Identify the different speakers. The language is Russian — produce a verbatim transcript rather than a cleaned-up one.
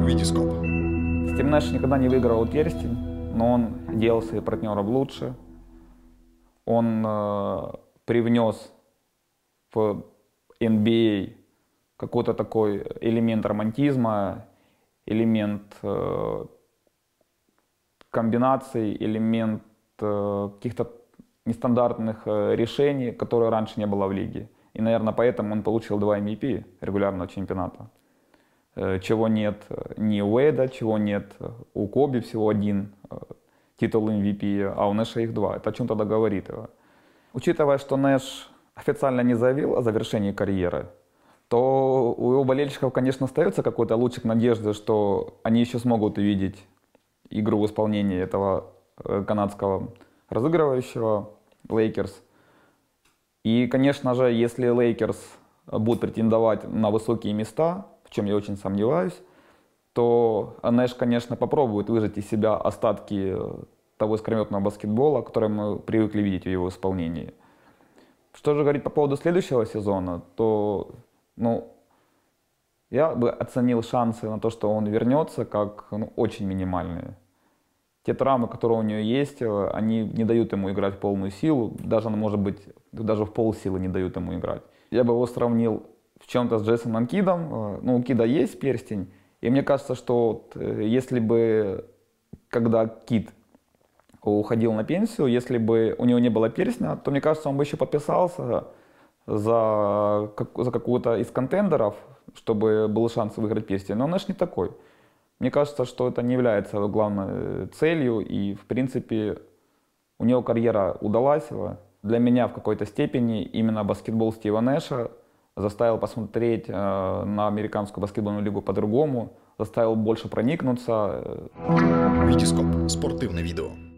Speaker 1: Витископ.
Speaker 2: Стив Нэш никогда не выиграл перстень, но он делал своих партнеров лучше. Он э, привнес в эн би эй какой-то такой элемент романтизма, элемент э, комбинаций, элемент э, каких-то нестандартных э, решений, которые раньше не было в лиге. И, наверное, поэтому он получил два эм ви пи регулярного чемпионата. Э, чего нет ни у Уэйда, чего нет у Коби, всего один э, титул эм ви пи, а у Нэша их два. Это о чем тогда говорит? Учитывая, что Нэш официально не заявил о завершении карьеры, то у его болельщиков, конечно, остается какой-то лучик надежды, что они еще смогут увидеть игру в исполнении этого канадского разыгрывающего Лейкерс. И, конечно же, если Лейкерс будут претендовать на высокие места, в чем я очень сомневаюсь, то Нэш, конечно, попробует выжать из себя остатки того искрометного баскетбола, который мы привыкли видеть в его исполнении. Что же говорить по поводу следующего сезона, то ну, я бы оценил шансы на то, что он вернется, как ну, очень минимальные. Те травмы, которые у него есть, они не дают ему играть в полную силу, даже, может быть, даже в полсилы не дают ему играть. Я бы его сравнил в чем-то с Джейсоном Кидом. Ну, у Кида есть перстень, и мне кажется, что если бы, когда Кид уходил на пенсию, если бы у него не было перстня, то, мне кажется, он бы еще подписался за, за какую-то из контендеров, чтобы был шанс выиграть перстень. Но Нэш не такой. Мне кажется, что это не является главной целью, и, в принципе, у него карьера удалась. Для меня в какой-то степени именно баскетбол Стива Нэша заставил посмотреть э, на американскую баскетбольную лигу по-другому, заставил больше проникнуться.
Speaker 1: Витископ. Спортивне відео.